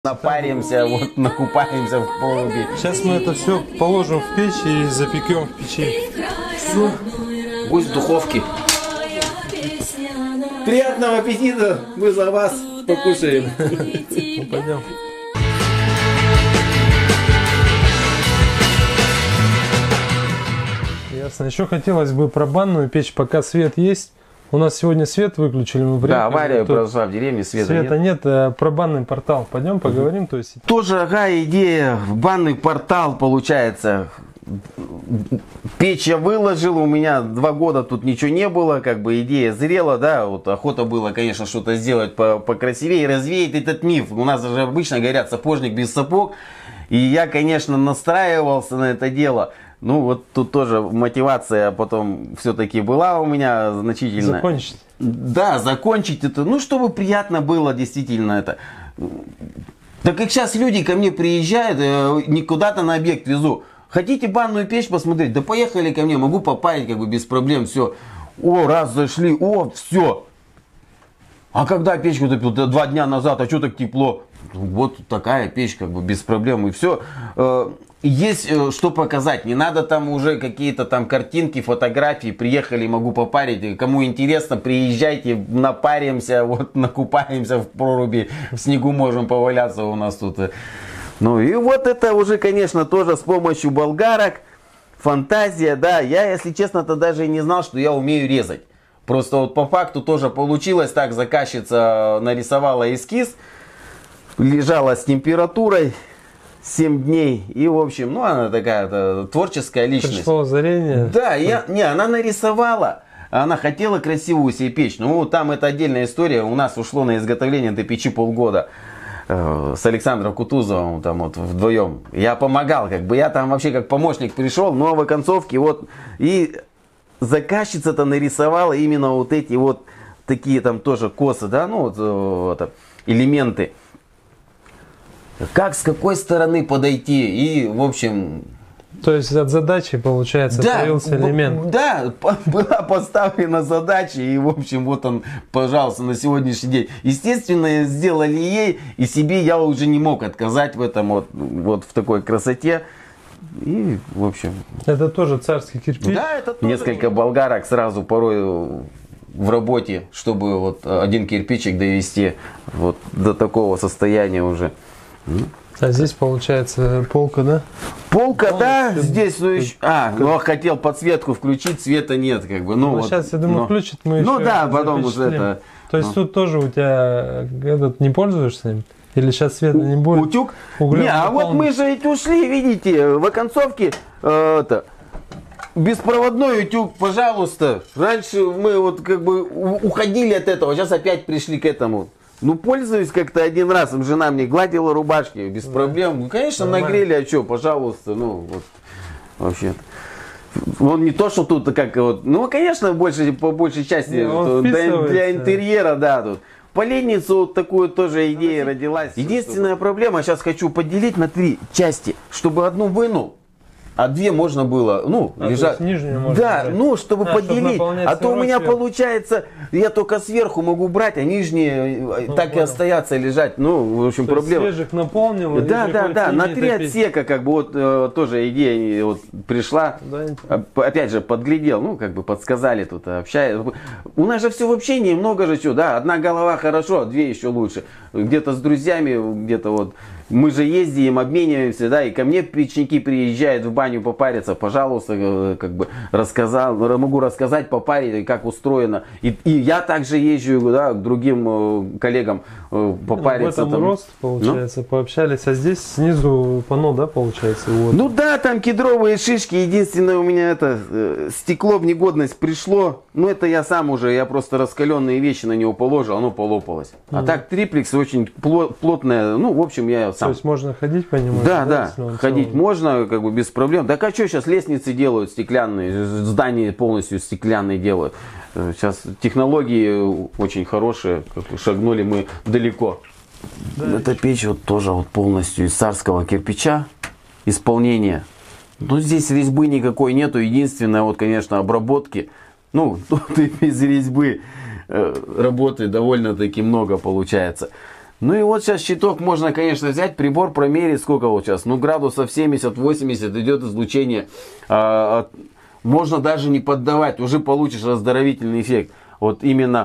Напаримся, вот накупаемся в проруби. Сейчас мы это все положим в печь и запекем в печи. Все, пусть в духовке. Приятного аппетита, мы за вас покушаем. Ну, пойдем. Ясно. Еще хотелось бы про банную печь, пока свет есть. У нас сегодня свет выключили, мы приехали. Да, авария произошла в деревне, света нет. Про банный портал. Пойдем поговорим. То есть... Тоже идея, банный портал получается. Печь я выложил, у меня 2 года тут ничего не было, как бы идея зрела, да, вот охота было, конечно, что-то сделать покрасивее, развеять этот миф. У нас же обычно говорят сапожник без сапог, и я, конечно, настраивался на это дело. Ну, вот тут тоже мотивация потом все-таки была у меня значительная. Закончить? Да, закончить это, ну, чтобы приятно было действительно это. Так как сейчас люди ко мне приезжают, не куда-то на объект везу. Хотите банную печь посмотреть? Да поехали ко мне, могу попарить как бы без проблем, все. О, раз зашли, о, все. А когда печку топил? 2 дня назад, а что так тепло? Вот такая печь, как бы без проблем и все. Есть что показать, не надо там уже какие-то там картинки, фотографии, приехали, могу попарить, кому интересно, приезжайте, напаримся, вот накупаемся в проруби, в снегу можем поваляться у нас тут. Ну и вот это уже, конечно, тоже с помощью болгарок, фантазия, да, я, если честно-то даже и не знал, что я умею резать. Просто вот по факту тоже получилось так, заказчица нарисовала эскиз, лежала с температурой 7 дней. И, в общем, ну, она такая творческая личность. Пришло озарение. Да, она нарисовала. Она хотела красивую себе печь. Ну, там это отдельная история. У нас ушло на изготовление этой печи полгода. С Александром Кутузовым там вот вдвоем. Я помогал, как бы. Я там вообще как помощник пришел. Но в оконцовке вот. И заказчица-то нарисовала именно вот эти вот такие там тоже косы, да, ну, вот элементы. Как, с какой стороны подойти, и, в общем... То есть от задачи, получается, да, появился элемент. Да, была поставлена задача, и, в общем, вот он, пожалуйста, на сегодняшний день. Естественно, сделали ей, и себе я уже не мог отказать в этом, вот в такой красоте. И, в общем... Это тоже царский кирпич? Да, это тоже... Несколько болгарок сразу порой в работе, чтобы вот один кирпичик довести вот до такого состояния уже. А здесь получается полка, да? Полка, да, здесь, ну еще... ну хотел подсветку включить, света нет, как бы. Ну, вот, сейчас, я думаю, включит, мы ну еще да, потом уже это... То есть тут тоже у тебя этот не пользуешься им? Или сейчас света не будет? Утюг? Не, а вот мы же ведь ушли, видите, в оконцовке беспроводной утюг, пожалуйста. Раньше мы вот как бы уходили от этого, сейчас опять пришли к этому. Ну, пользуюсь как-то один раз, жена мне гладила рубашки, без проблем. Ну, конечно, нормально. Нагрели, а что, пожалуйста, ну, вот, вообще. Он не то, что тут как вот, ну, конечно, по большей части для интерьера, да, тут. Поленницу вот такую тоже идея родилась. Единственная проблема, сейчас хочу поделить на 3 части, чтобы одну вынул. А 2 можно было, ну, лежать. Да, брать. Ну, чтобы поделить. А то у меня сверху. Получается, я только сверху могу брать, а нижние так понял. И остаются лежать. Ну, в общем, проблема. Свежих наполнил. Да, на 3 отсека, как бы, вот тоже идея вот пришла. Да, опять же, подглядел, ну, как бы подсказали тут, общаюсь. У нас же все в общении, много же чего, да. Одна голова хорошо, 2 еще лучше. Где-то с друзьями, где-то вот. Мы же ездим, обмениваемся, да, и ко мне печники приезжают в баню попариться, пожалуйста, как бы рассказал, могу рассказать, попарить, как устроено. И я также езжу, да, к другим коллегам попариться. В этом рост, получается, пообщались, а здесь снизу панно, да, получается? Вот. Ну да, там кедровые шишки, единственное у меня это стекло в негодность пришло, ну это я сам уже, я просто раскаленные вещи на него положил, оно полопалось. А так триплекс очень плотное, ну, в общем, я сам. То есть можно ходить по нему? Да, ходить можно, как бы без проблем. Так а что сейчас лестницы делают стеклянные, здания полностью стеклянные делают. Сейчас технологии очень хорошие, шагнули мы далеко. Да. Эта печь вот тоже вот полностью из царского кирпича, исполнение. Ну здесь резьбы никакой нету, единственное вот, конечно, обработки. Ну, тут и без резьбы работы довольно-таки много получается. Ну и вот сейчас щиток можно, конечно, взять, прибор промерить, сколько вот сейчас, ну градусов 70-80 идет излучение. Можно даже не поддавать, уже получишь оздоровительный эффект. Вот именно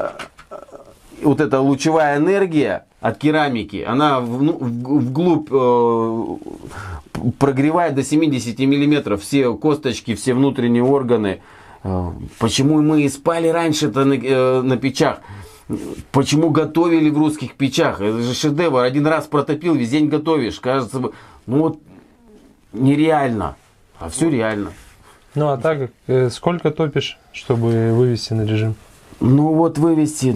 вот эта лучевая энергия от керамики, она вглубь прогревает до 70 миллиметров все косточки, все внутренние органы. Почему мы и спали раньше-то на печах? Почему готовили в русских печах? Это же шедевр. Один раз протопил, весь день готовишь. Кажется, ну вот нереально. А все реально. Ну а так, сколько топишь, чтобы вывести на режим? Ну вот вывести,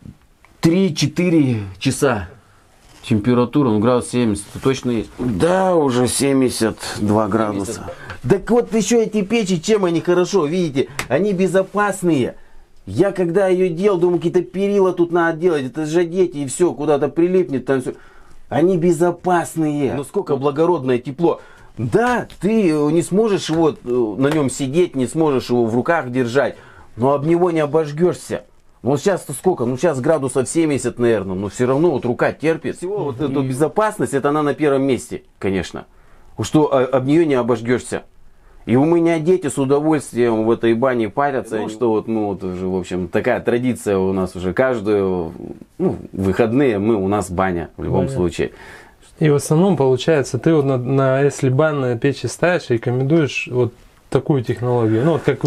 3-4 часа. Температура, градус 70, точно есть. Да, уже 72 градуса. Так вот еще эти печи, чем они хорошо, видите, они безопасные. Я когда ее делал, думаю, какие-то перила тут надо делать, это же дети и все, куда-то прилипнет, там все. Они безопасные. Но сколько благородное тепло. Да, ты не сможешь его на нем сидеть, не сможешь его в руках держать, но об него не обожгешься. Вот сейчас-то сколько? Ну сейчас градусов 70, наверное, но все равно вот рука терпит. Всего вот эту безопасность, это она на первом месте, конечно. Что об нее не обожгешься. И у меня дети с удовольствием в этой бане парятся. Ну, что вот, вот уже, в общем, такая традиция у нас уже каждую, выходные у нас баня в любом случае. И в основном, получается, ты вот если банные печи ставишь, рекомендуешь вот такую технологию, ну вот как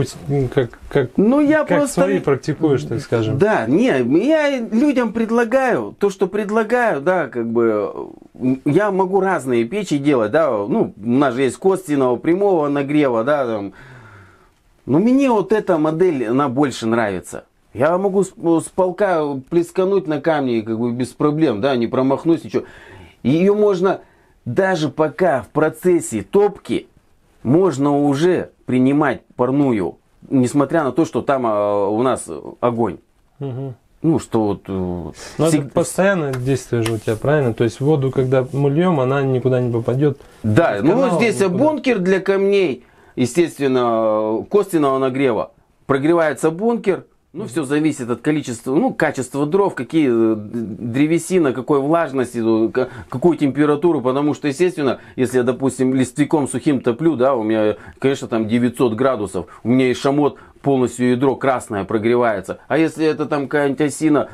я как просто свои практикуешь, так скажем. Да, я людям предлагаю, то, что предлагаю, да, как бы, я могу разные печи делать, да, у нас же есть косвенного, прямого нагрева, да, там. Но мне вот эта модель, она больше нравится. Я могу с полка плескануть на камни, как бы, без проблем, да, не промахнусь, ничего. Ее можно, даже пока в процессе топки, можно уже принимать парную, несмотря на то, что там у нас огонь. Угу. Что вот... Но это постоянное действие же у тебя, правильно? То есть воду, когда мы льем, она никуда не попадет. Да, здесь бункер для камней, естественно, косвенного нагрева. Прогревается бункер. Все зависит от количества, качества дров, какие древесина, какой влажности, какую температуру, потому что, естественно, если я, допустим, листвяком сухим топлю, да, у меня, конечно, там 900 градусов, у меня и шамот, полностью ядро красное прогревается. А если это там какая-нибудь осина,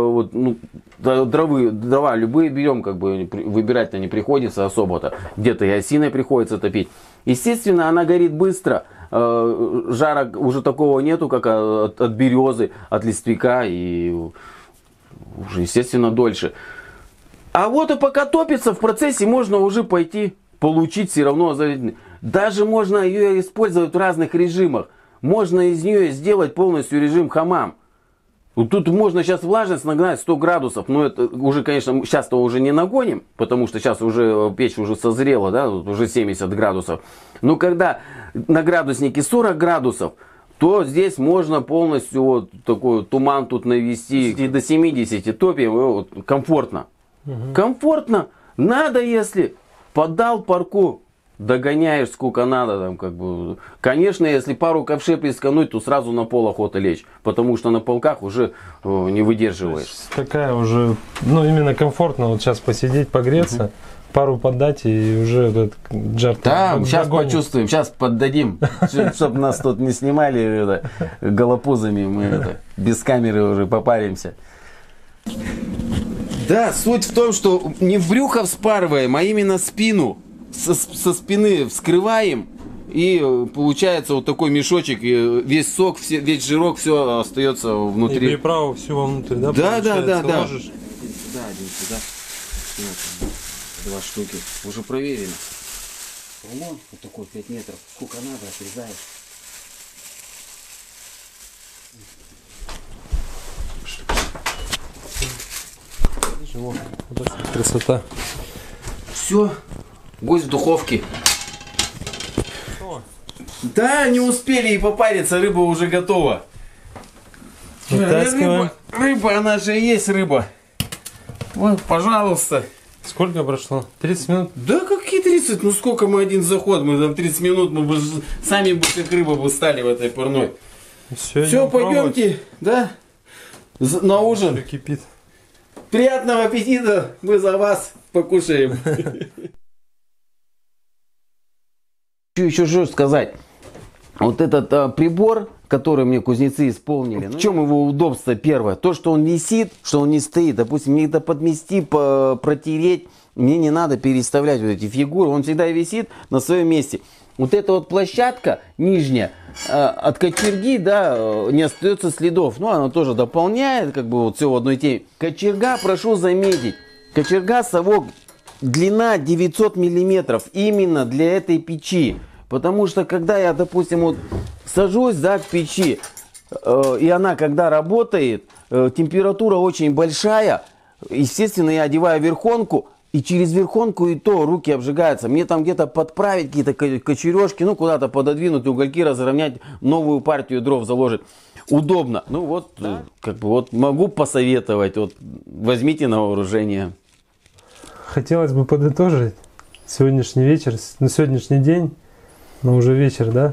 дрова любые берем, как бы выбирать-то не приходится особо-то, где-то и осиной приходится топить. Естественно, она горит быстро. Жара уже такого нету, как от березы, от листвяка, и уже, естественно, дольше. А вот и пока топится, в процессе можно уже пойти получить все равно. Даже можно ее использовать в разных режимах. Можно из нее сделать полностью режим хамам. Вот тут можно сейчас влажность нагнать 100 градусов, но это уже, конечно, сейчас-то уже не нагоним, потому что сейчас уже печь уже созрела, да, уже 70 градусов. Но когда на градуснике 40 градусов, то здесь можно полностью вот такой туман тут навести. И до 70 топим, комфортно. Угу. Комфортно. Надо, если поддал парку, догоняешь сколько надо, там, как бы. Конечно, если пару ковшей плескануть, то сразу на пол охота лечь, потому что на полках уже не выдерживаешь. Такая уже, именно комфортно вот сейчас посидеть, погреться, пару поддать и уже этот жар. Да, сейчас почувствуем, сейчас поддадим, чтобы нас тут не снимали голопузами, мы без камеры уже попаримся. Да, суть в том, что не в брюхо вспарываем, а именно спину. Со спины вскрываем, и получается вот такой мешочек, и весь сок, весь жирок, все остается внутри. И приправу всю вовнутрь, да? Да. Ложишь? Сюда, один сюда. Два штуки. Уже проверено. Рулон вот такой 5 метров. Сколько надо, отрезаешь. Вот это красота. Все. Гость в духовке. Да, не успели и попариться, рыба уже готова. Рыба, она же и есть рыба. Вот, пожалуйста. Сколько прошло? 30 минут? Да какие 30? Ну сколько мы один заход, мы там 30 минут, мы бы сами бы как рыба бы стали в этой парной. Все, пойдемте, да, на ужин. Все кипит. Приятного аппетита, мы за вас покушаем. Еще что сказать. Вот этот прибор, который мне кузнецы исполнили, в чем его удобство первое? То, что он висит, что он не стоит. Допустим, мне это подмести, протереть, мне не надо переставлять вот эти фигуры, он всегда висит на своем месте. Вот эта вот площадка нижняя, от кочерги, да, не остается следов. Ну, она тоже дополняет, как бы вот все в одной теме. Кочерга, прошу заметить, кочерга совок, длина 900 миллиметров именно для этой печи. Потому что, когда я, допустим, вот сажусь, да, к печи, и она, когда работает, температура очень большая, естественно, я одеваю верхонку, и через верхонку и то руки обжигаются. Мне там где-то подправить какие-то кочережки, ну, куда-то пододвинуть, угольки разровнять, новую партию дров заложить. Удобно. Ну, вот, да. Как бы, вот могу посоветовать, вот, возьмите на вооружение. Хотелось бы подытожить сегодняшний вечер, на сегодняшний день. Но уже вечер, да?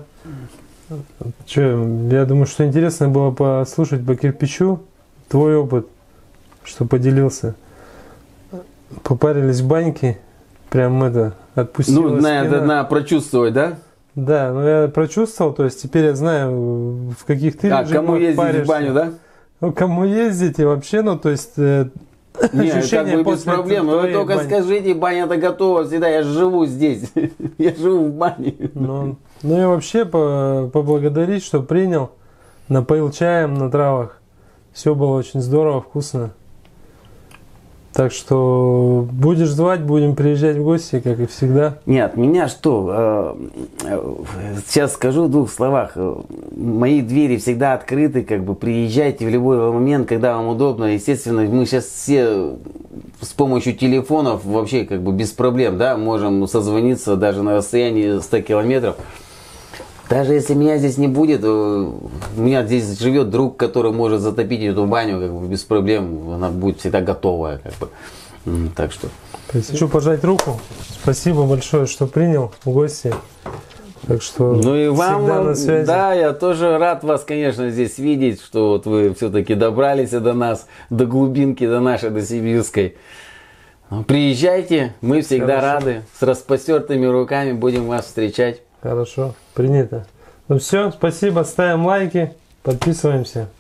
Я думаю, что интересно было послушать по кирпичу твой опыт, что поделился. Попарились в баньке, прям отпустилось. Ну, надо прочувствовать, да? Да, ну я прочувствовал, то есть теперь я знаю, в каких ты режимах кому ездить паришься. В баню, да? Ну, кому ездить и вообще, ну, то есть... Нет, как бы без проблем. Вы только скажите, баня-то готова всегда, я живу здесь. Я живу в бане. Ну и вообще поблагодарить, что принял, напоил чаем на травах. Все было очень здорово, вкусно. Так что будешь звать, будем приезжать в гости, как и всегда. Нет, меня что, сейчас скажу в двух словах. Мои двери всегда открыты, как бы приезжайте в любой момент, когда вам удобно. Естественно, мы сейчас все с помощью телефонов вообще как бы без проблем, да, можем созвониться даже на расстоянии 100 километров. Даже если меня здесь не будет, у меня здесь живет друг, который может затопить эту баню, как бы без проблем, она будет всегда готовая, как бы. Так что. Хочу пожать руку. Спасибо большое, что принял в гости. Так что. Ну и вам, на связи. Да, я тоже рад вас, конечно, здесь видеть, что вот вы все-таки добрались до нас, до глубинки, до нашей, до сибирской. Приезжайте, мы всегда рады, с распростертыми руками будем вас встречать. Хорошо, принято. Ну все, спасибо, ставим лайки, подписываемся.